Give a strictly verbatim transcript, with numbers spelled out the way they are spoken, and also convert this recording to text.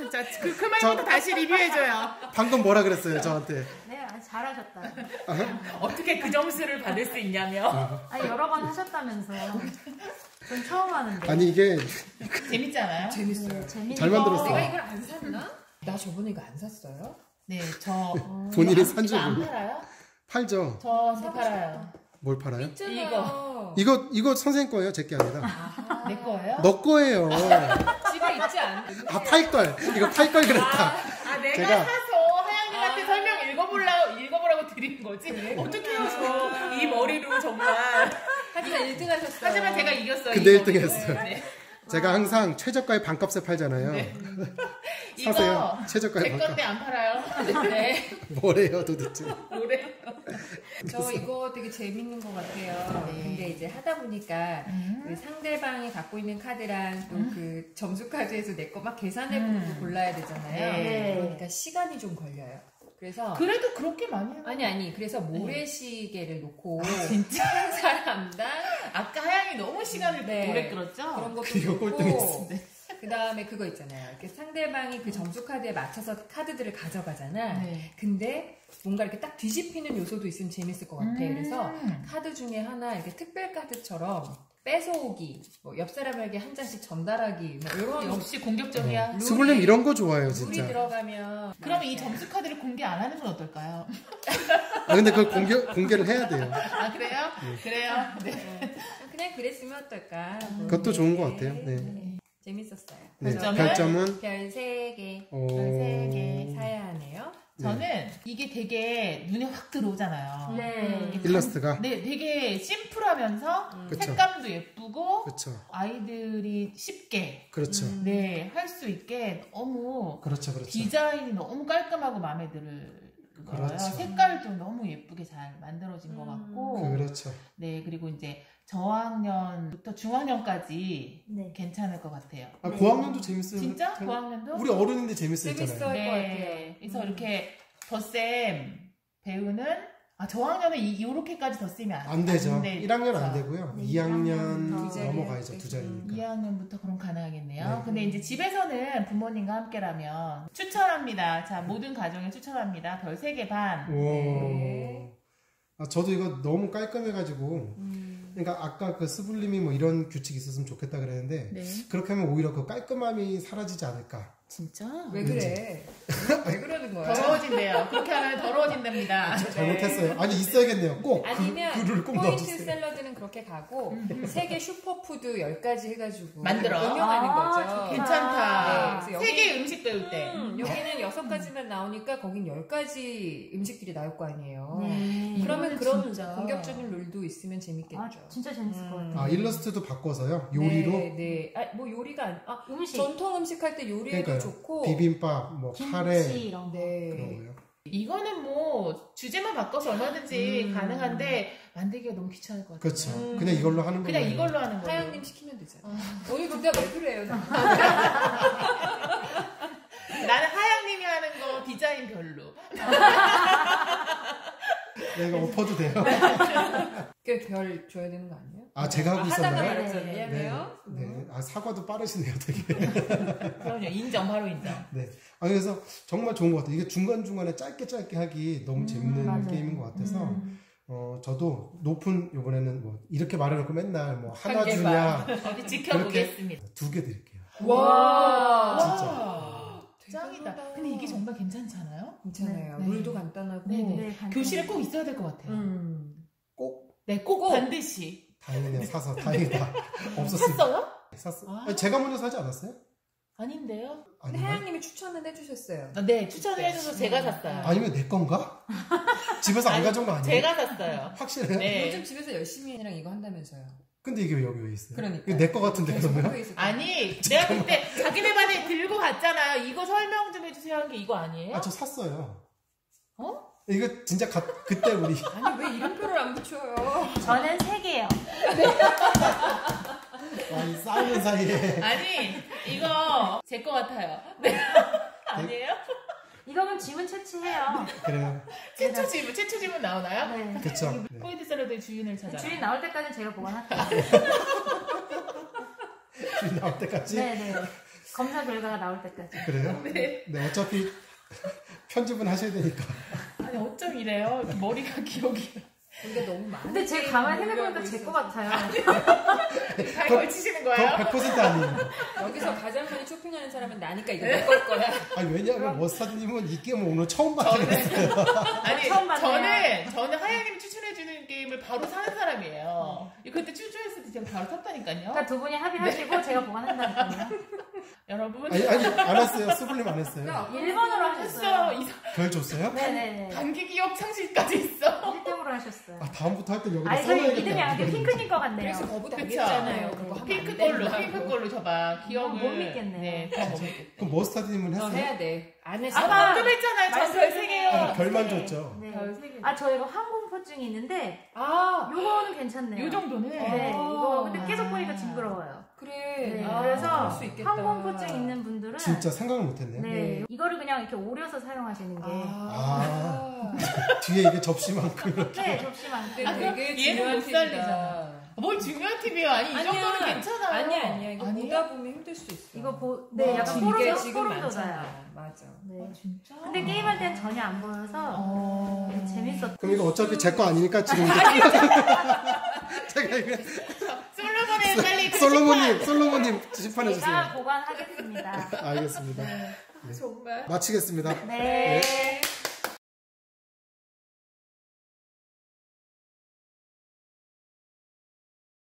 자, 그, 그 말부터 다시 리뷰해줘요. 방금 뭐라 그랬어요, 저한테? 네, 아주 잘하셨다. 어떻게 그 점수를 받을 수 있냐며. 아니, 여러 번 하셨다면서요. 전 처음 하는데. 아니, 이게. 재밌잖아요? 재밌어요. 네, 재밌... 잘 만들었어. 내가 이걸 안 샀나? 나 저번에 이거 안 샀어요? 네, 저. 본인이 산 줄 안 몰라. 팔아요? 팔죠. 저한테 팔아요. 뭘 팔아요? 있잖아요. 이거. 이거, 이거 선생님 거예요, 제 게 아니라. 아, 내 거예요? 너 거예요. 집에 있지 않? 아, 팔걸. 이거 팔걸 그랬다. 아, 내가 제가- 사서 하양님한테 아. 설명 읽어보라고, 읽어보라고 드린 거지? 그래? 어떻게 해요, 저? 이 머리로 정말. 하지만 일 등 하셨어요. 하지만 제가 이겼어요. 근데 이 일 등 머리로. 했어요. 네. 제가 항상 최저가의 반값에 팔잖아요. 네. 사세요. 이거 최저가의 제 반값. 건데 안 팔아요. 네. 뭐래요, 도대체. 뭐래? 저 이거 되게 재밌는 것 같아요. 네. 근데 이제 하다 보니까 음. 그 상대방이 갖고 있는 카드랑 또 그 음. 점수 카드에서 내 거 막 계산해 음. 보고 골라야 되잖아요. 네. 그러니까 시간이 좀 걸려요. 그래서 그래도 그렇게 많이 해요. 아니 아니 그래서 모래시계를 놓고 아, 진짜? 한 사람당 아까 하양이 너무 시간을 네. 오래 끌었죠? 그런 것도 그리고 놓고 꼴등했어. 그 다음에 그거 있잖아요. 이렇게 상대방이 그 점수 카드에 맞춰서 카드들을 가져가잖아. 네. 근데 뭔가 이렇게 딱 뒤집히는 요소도 있으면 재밌을 것 같아. 음. 그래서 카드 중에 하나 이렇게 특별 카드처럼 뺏어오기, 뭐 옆 사람에게 한 장씩 전달하기, 뭐 이런 역시 공격적이야. 룰이- 스물님 이런 거 좋아해요, 룰이 진짜. 들어가면 그럼 이 점수 카드를 공개 안 하는 건 어떨까요? 아, 근데 그걸 공개, 공개를 해야 돼요. 아, 그래요? 그래요? 네. 그냥 그랬으면 어떨까? 그것도 좋은 것 같아요. 네. 네. 재밌었어요. 네. 별점을? 별점은? 별 세 개 오... 세 개. 사야 하네요. 저는 이게 되게 눈에 확 들어오잖아요. 네. 이게 일러스트가? 네, 되게 심플하면서 그쵸. 색감도 예쁘고 그렇죠. 아이들이 쉽게 그렇죠. 음. 네, 할 수 있게 너무 그렇죠, 그렇죠. 디자인이 너무 깔끔하고 마음에 들어요. 그렇죠. 색깔도 너무 예쁘게 잘 만들어진 것 같고 그렇죠. 네, 그리고 이제 저학년부터 중학년까지 네. 괜찮을 것 같아요. 아, 네. 고학년도 재밌어요. 진짜? 고학년도? 우리 어른인데 재밌어요. 재밌어요. 있잖아요. 것 네. 같아요. 그래서 음. 이렇게 덧셈 배우는 아 저학년은 이, 이렇게까지 덧셈이 안, 안 되죠. 돼. 일 학년 안 되고요. 네, 이 학년 이 학년 두 넘어가야죠. 자리. 두 자리니까. 이 학년부터 그럼 가능하겠네요. 네. 근데 이제 집에서는 부모님과 함께라면 추천합니다. 자, 모든 가정에 추천합니다. 별 세 개 반. 오. 네. 아, 저도 이거 너무 깔끔해가지고. 음. 그러니까 아까 그 스불님이 뭐 이런 규칙이 있었으면 좋겠다 그랬는데 네. 그렇게 하면 오히려 그 깔끔함이 사라지지 않을까. 진짜? 왜 그래? 왜 그러는 거야? 더러워진대요. 그렇게 하면 더러워진답니다. 잘못했어요. 아니 있어야겠네요. 꼭 아니면 그, 그를 꼭 포인트 넣어주세요. 샐러드는 그렇게 가고 세계 슈퍼푸드 열 가지 해가지고 만들어. 응용하는 아, 거죠. 좋겠다. 괜찮다. 네, 그래서 세계 음식 배울 때. 음, 여기는 여섯 가지만 나오니까 거긴 열 가지 음식들이 나올 거 아니에요. 네. 그러면 이거는 그런 진짜. 공격적인 룰도 있으면 재밌겠죠. 아, 진짜 재밌을 것 음. 같아요. 아 일러스트도 바꿔서요. 요리로. 네, 네. 아, 뭐 요리가 아니, 아, 음식, 전통 음식 할 때 요리해도 그러니까요. 좋고. 비빔밥, 뭐 카레 김치 이런 거. 네. 그런 거요. 이거는 뭐 주제만 바꿔서 얼마든지 음. 가능한데 만들기가 너무 귀찮을 것 같아요. 그렇죠. 음. 그냥 이걸로 하는 거예요. 그냥 이걸로 하는 거예요. 하양님 시키면 되잖아. 오늘 근데 왜 그래요? 나는 하양님이 하는 거 디자인 별로. 내가 엎어도 돼요. 별 줘야 되는 거 아니에요? 아 제가 하고 하다가 있었나요? 말했죠. 네. 미안해요. 네. 네. 아 사과도 빠르시네요, 되게. 그럼요. 인정, 바로 인정. 네. 아 그래서 정말 좋은 것 같아요. 이게 중간 중간에 짧게 짧게 하기 너무 재밌는 맞아요. 게임인 것 같아서 음. 어 저도 높은 이번에는 뭐 이렇게 말해놓고 맨날 뭐 하나 한 개 주냐 어디 지켜보겠습니다. 두 개 드릴게요. 와. 진짜. 와, 짱이다. 대단하다. 근데 이게 정말 괜찮잖아요? 괜찮아요. 네. 룰도 간단하고. 네, 네. 네, 간단하게. 교실에 꼭 있어야 될 것 같아요. 음. 꼭 네, 꼭, 꼭. 반드시. 다행이네요. 사서 다행이다. 없었으면 샀어요? 샀어. 아. 아니, 제가 먼저 사지 않았어요? 아닌데요? 근데 아니면 하양님이 추천을 해주셨어요. 아, 네, 추천을 해줘서 제가 샀어요. 아니면 내 건가? 집에서 안 아니, 가져온 거 아니에요? 제가 샀어요. 확실해요? 네. 요즘 집에서 열심히 해랑 이거 한다면서요. 근데 이게 왜 여기 왜 있어요? 그러니까. 이거 내 거 같은데 그러면? 아니, 내가 그때 자기네 반에 들고 갔잖아요. 이거 설명 좀 해주세요 한 게 이거 아니에요? 아 저 샀어요. 어? 이거 진짜 가, 그때 우리 아니 왜 이름표를 안 붙여요? 저는 세 개요. 아니 싸우는 사이에 아니, 이거 제 거 같아요. 네. 아니에요? 이거면 지문 채취해요. 그래요. 최초 지문, 최초 지문 나오나요? 네. 그쵸. 네. 포인트 샐러드의 주인을 찾아. 주인 나올 때까지 제가 보관할게요. 답이 나올 때까지. 네네. 검사 결과가 나올 때까지. 그래요? 네. 네, 어차피 편집은 하셔야 되니까. 아니 어쩜 이래요? 머리가 기억이. 우리가 너무 많아. 근데 제 가만히 생각해보니까 제 거 같아요. 잘 걸치시는 그건 거예요? 백 퍼센트 아니에요. 여기서 가장 많이 쇼핑하는 사람은 나니까 이거 내걸 거야. 아니, 왜냐하면 머스타드님은 이 게임을 오늘 처음 봤어요. 아니 처음 봤네요. 저는 저는 하야님이 추천해주는 게임을 바로 사는 사람이에요. 그때 추천했을 때 제가 바로 샀다니까요. 그러니까 두 분이 합의하시고 제가 보관한다니까요. 여러분 아니, 아니, 안 했어요. 스블림 안 했어요. 일 번으로 했어. 하셨어요. 이상 별 줬어요? 네네네. 단기 기억 상실까지 있어. 일 등으로 하셨어요. 아, 다음부터 할 땐 여기다 아니, 저희 써놔야겠다. 이름이 아니고 핑크님 거 같네요. 그래서 거부다 그쵸. 하겠잖아요. 네, 그거 하면 핑크 안 걸로 된다고. 핑크 걸로 줘봐. 기억을. 못 믿겠네요. 네, 더 못 믿겠다. 그럼 머스타드님은 어, 했어요? 해야 돼. 안 했어. 아 방금 했잖아요. 전 별세개요. 아, 별만 줬죠. 네. 별 세 개. 아, 저 이거 항공포증이 있는데, 아, 요거는 괜찮네요. 요 정도는. 네, 이거 근데 계속 보니까 아. 징그러워요. 그래. 네, 아, 그래서 그럴 수 있겠다. 항공포증 있는 분들은 진짜 생각을 못했네요. 네, 네. 이거를 그냥 이렇게 오려서 사용하시는 게 아. 뒤에 이게 접시만큼 이렇게. 네, 접시만. 근데 아, 그럼 되게 얘는 중요한 못 살리잖아. 팁이다. 뭘 중요한 팁이에요? 아니 이 정도는 괜찮아요. 아니야, 아니야. 이거 아니에요? 보다 보면 힘들 수 있어. 이거 보, 네, 와, 약간 이게 소름, 이게 지금 소름 돋아요. 많잖아. 맞아. 네. 진짜? 근데 게임할 땐 전혀 안 보여서 어... 네, 재밌었. 그럼 이거 어차피 제 거 아니니까 지금 이제. 제가 이거. 솔로몬에 빨리 그 솔로몬님, 솔로몬님 심판해주세요. 제가 보관하겠습니다. 알겠습니다. 정말. 마치겠습니다. 네. 네.